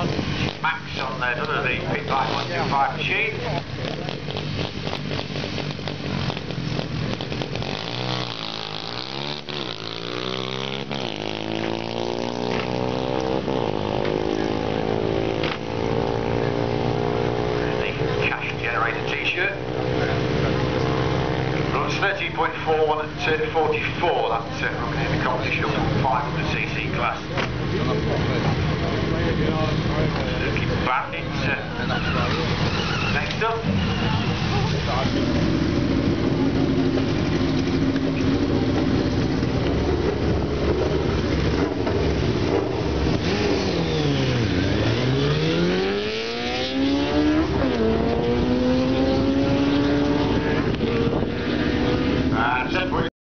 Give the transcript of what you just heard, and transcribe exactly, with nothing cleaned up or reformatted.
Max on there, none of the Pit Bike one two five machine. The cash generator t-shirt. Runs thirteen point four one at uh, forty-four, that's uh, running in the competition up from five hundred.